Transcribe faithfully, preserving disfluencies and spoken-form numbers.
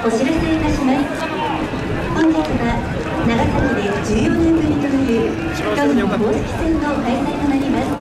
お知らせいたします。本日は長崎でじゅうよねんぶりとなる競技の公式戦の開催となります。